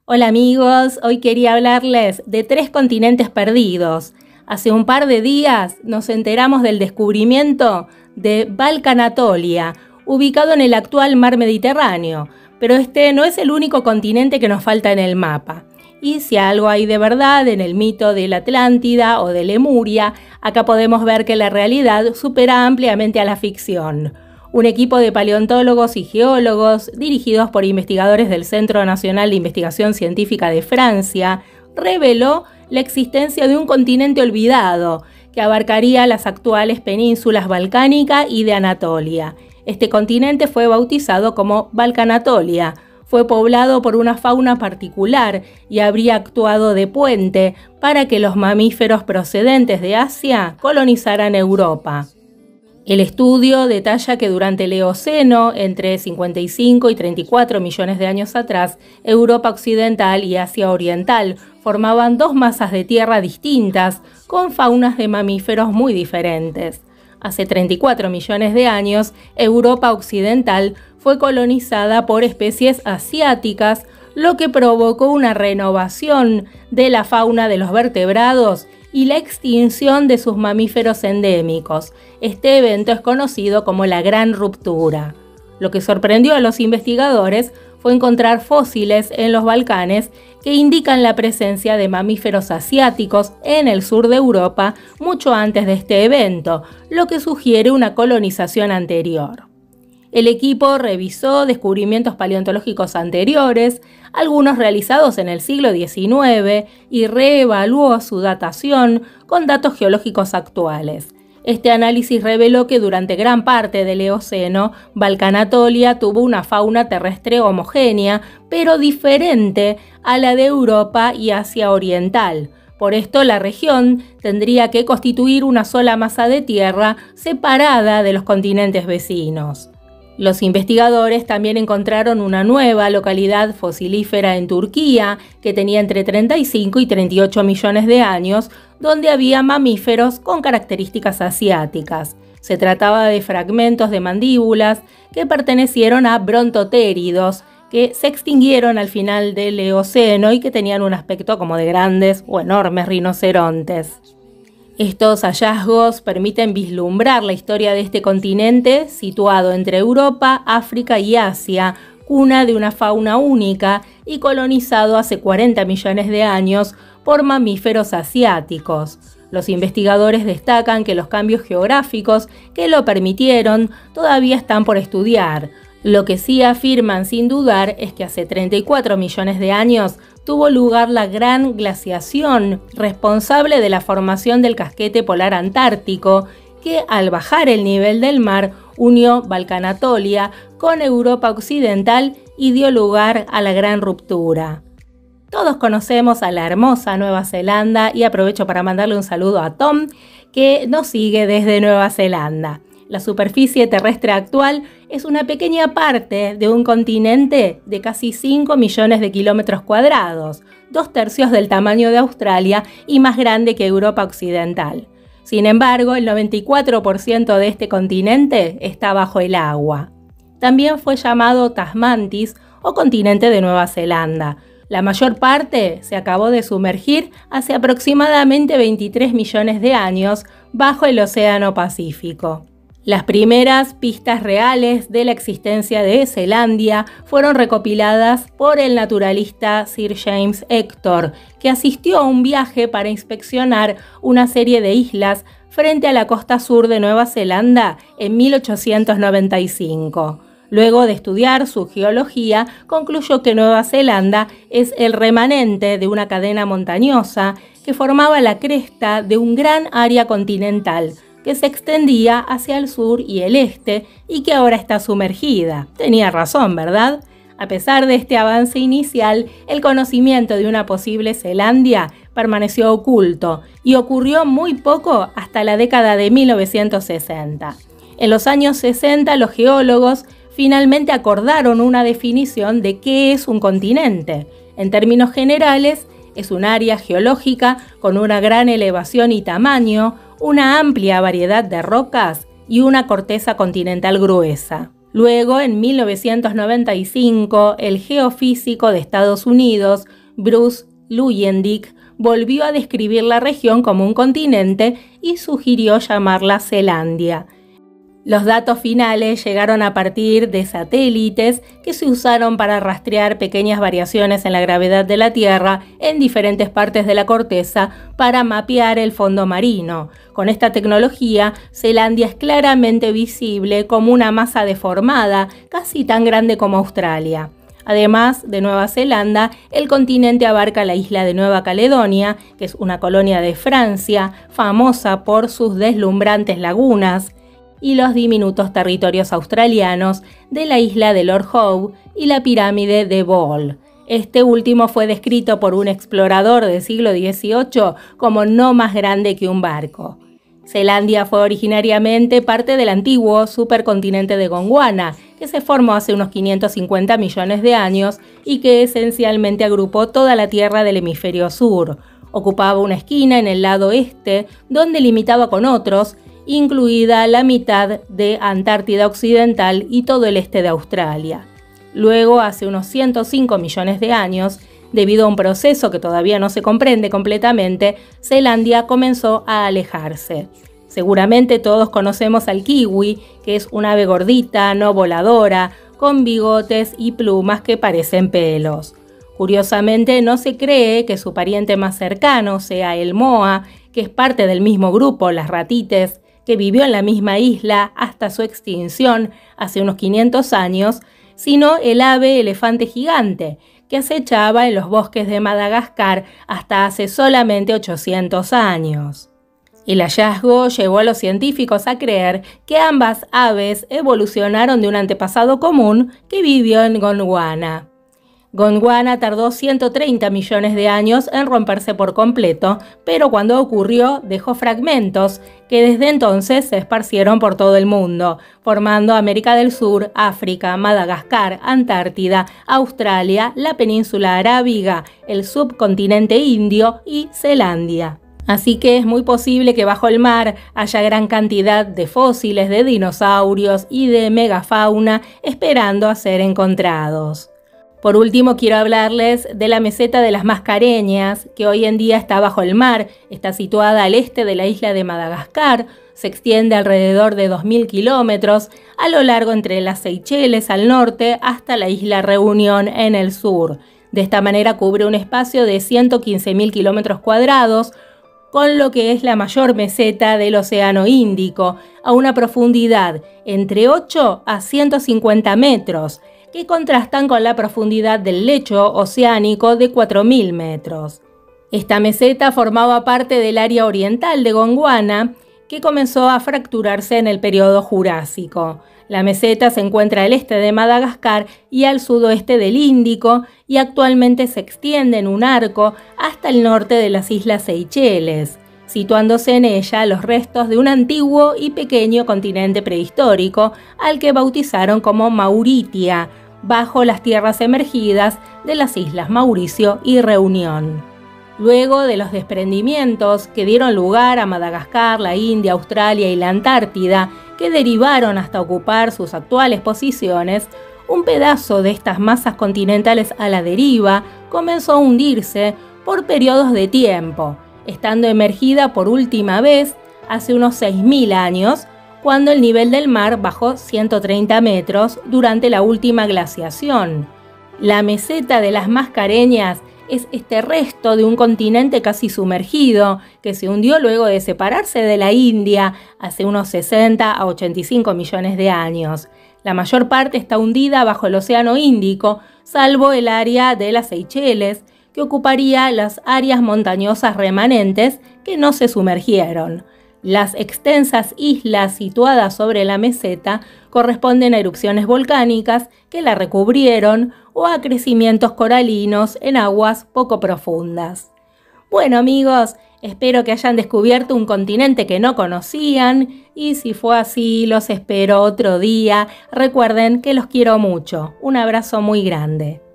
Hola amigos, hoy quería hablarles de 3 continentes perdidos. Hace un par de días nos enteramos del descubrimiento de Balkanatolia, ubicado en el actual mar Mediterráneo, pero este no es el único continente que nos falta en el mapa. Y si algo hay de verdad en el mito de la Atlántida o de Lemuria, acá podemos ver que la realidad supera ampliamente a la ficción. Un equipo de paleontólogos y geólogos, dirigidos por investigadores del Centro Nacional de Investigación Científica de Francia, reveló la existencia de un continente olvidado que abarcaría las actuales penínsulas balcánica y de Anatolia. Este continente fue bautizado como Balkanatolia. Fue poblado por una fauna particular y habría actuado de puente para que los mamíferos procedentes de Asia colonizaran Europa. El estudio detalla que durante el Eoceno, entre 55 y 34 millones de años atrás, Europa Occidental y Asia Oriental formaban 2 masas de tierra distintas, con faunas de mamíferos muy diferentes. Hace 34 millones de años, Europa Occidental fue colonizada por especies asiáticas, lo que provocó una renovación de la fauna de los vertebrados y la extinción de sus mamíferos endémicos. Este evento es conocido como la Gran Ruptura. Lo que sorprendió a los investigadores fue encontrar fósiles en los Balcanes que indican la presencia de mamíferos asiáticos en el sur de Europa mucho antes de este evento, lo que sugiere una colonización anterior. El equipo revisó descubrimientos paleontológicos anteriores, algunos realizados en el siglo XIX, y reevaluó su datación con datos geológicos actuales. Este análisis reveló que durante gran parte del Eoceno, Balkanatolia tuvo una fauna terrestre homogénea, pero diferente a la de Europa y Asia Oriental. Por esto, la región tendría que constituir una sola masa de tierra separada de los continentes vecinos. Los investigadores también encontraron una nueva localidad fosilífera en Turquía que tenía entre 35 y 38 millones de años, donde había mamíferos con características asiáticas. Se trataba de fragmentos de mandíbulas que pertenecieron a brontotéridos, que se extinguieron al final del Eoceno y que tenían un aspecto como de grandes o enormes rinocerontes. Estos hallazgos permiten vislumbrar la historia de este continente situado entre Europa, África y Asia, cuna de una fauna única y colonizado hace 40 millones de años por mamíferos asiáticos. Los investigadores destacan que los cambios geográficos que lo permitieron todavía están por estudiar. Lo que sí afirman sin dudar es que hace 34 millones de años tuvo lugar la gran glaciación responsable de la formación del casquete polar antártico, que al bajar el nivel del mar unió Balkanatolia con Europa Occidental y dio lugar a la Gran Ruptura. Todos conocemos a la hermosa Nueva Zelanda y aprovecho para mandarle un saludo a Tom, que nos sigue desde Nueva Zelanda. La superficie terrestre actual es una pequeña parte de un continente de casi 5 millones de kilómetros cuadrados, 2/3 del tamaño de Australia y más grande que Europa Occidental. Sin embargo, el 94% de este continente está bajo el agua. También fue llamado Tasmantis o continente de Nueva Zelanda. La mayor parte se acabó de sumergir hace aproximadamente 23 millones de años bajo el Océano Pacífico. Las primeras pistas reales de la existencia de Zelandia fueron recopiladas por el naturalista Sir James Hector, que asistió a un viaje para inspeccionar una serie de islas frente a la costa sur de Nueva Zelanda en 1895. Luego de estudiar su geología, concluyó que Nueva Zelanda es el remanente de una cadena montañosa que formaba la cresta de un gran área continental, que se extendía hacia el sur y el este y que ahora está sumergida. Tenía razón, ¿verdad? A pesar de este avance inicial, el conocimiento de una posible Zelandia permaneció oculto y ocurrió muy poco hasta la década de 1960. En los años 60, los geólogos finalmente acordaron una definición de qué es un continente. En términos generales, es un área geológica con una gran elevación y tamaño, una amplia variedad de rocas y una corteza continental gruesa. Luego, en 1995, el geofísico de Estados Unidos, Bruce Luyendijk, volvió a describir la región como un continente y sugirió llamarla Zelandia. Los datos finales llegaron a partir de satélites que se usaron para rastrear pequeñas variaciones en la gravedad de la Tierra en diferentes partes de la corteza para mapear el fondo marino. Con esta tecnología, Zelandia es claramente visible como una masa deformada, casi tan grande como Australia. Además de Nueva Zelanda, el continente abarca la isla de Nueva Caledonia, que es una colonia de Francia, famosa por sus deslumbrantes lagunas, y los diminutos territorios australianos de la isla de Lord Howe y la pirámide de Ball. Este último fue descrito por un explorador del siglo XVIII como no más grande que un barco. Zelandia fue originariamente parte del antiguo supercontinente de Gondwana, que se formó hace unos 550 millones de años y que esencialmente agrupó toda la Tierra del hemisferio sur. Ocupaba una esquina en el lado este, donde limitaba con otros, incluida la mitad de Antártida Occidental y todo el este de Australia. Luego, hace unos 105 millones de años, debido a un proceso que todavía no se comprende completamente, Zelandia comenzó a alejarse. Seguramente todos conocemos al kiwi, que es un ave gordita, no voladora, con bigotes y plumas que parecen pelos. Curiosamente, no se cree que su pariente más cercano sea el moa, que es parte del mismo grupo, las ratites, que vivió en la misma isla hasta su extinción hace unos 500 años, sino el ave elefante gigante, que acechaba en los bosques de Madagascar hasta hace solamente 800 años. El hallazgo llevó a los científicos a creer que ambas aves evolucionaron de un antepasado común que vivió en Gondwana. Gondwana tardó 130 millones de años en romperse por completo, pero cuando ocurrió dejó fragmentos que desde entonces se esparcieron por todo el mundo, formando América del Sur, África, Madagascar, Antártida, Australia, la península arábiga, el subcontinente indio y Zelandia. Así que es muy posible que bajo el mar haya gran cantidad de fósiles de dinosaurios y de megafauna esperando a ser encontrados. Por último, quiero hablarles de la meseta de las Mascareñas, que hoy en día está bajo el mar, está situada al este de la isla de Madagascar, se extiende alrededor de 2.000 kilómetros, a lo largo entre las Seychelles al norte hasta la isla Reunión en el sur. De esta manera cubre un espacio de 115.000 kilómetros cuadrados, con lo que es la mayor meseta del Océano Índico, a una profundidad entre 8 a 150 metros, que contrastan con la profundidad del lecho oceánico de 4.000 metros. Esta meseta formaba parte del área oriental de Gondwana, que comenzó a fracturarse en el periodo Jurásico. La meseta se encuentra al este de Madagascar y al sudoeste del Índico, y actualmente se extiende en un arco hasta el norte de las islas Seychelles, situándose en ella los restos de un antiguo y pequeño continente prehistórico al que bautizaron como Mauritia, bajo las tierras emergidas de las islas Mauricio y Reunión. Luego de los desprendimientos que dieron lugar a Madagascar, la India, Australia y la Antártida, que derivaron hasta ocupar sus actuales posiciones, un pedazo de estas masas continentales a la deriva comenzó a hundirse por periodos de tiempo, estando emergida por última vez hace unos 6.000 años, cuando el nivel del mar bajó 130 metros durante la última glaciación. La meseta de las Mascareñas es este resto de un continente casi sumergido que se hundió luego de separarse de la India hace unos 60 a 85 millones de años. La mayor parte está hundida bajo el Océano Índico, salvo el área de las Seychelles, que ocuparía las áreas montañosas remanentes que no se sumergieron. Las extensas islas situadas sobre la meseta corresponden a erupciones volcánicas que la recubrieron o a crecimientos coralinos en aguas poco profundas. Bueno amigos, espero que hayan descubierto un continente que no conocían y si fue así los espero otro día. Recuerden que los quiero mucho. Un abrazo muy grande.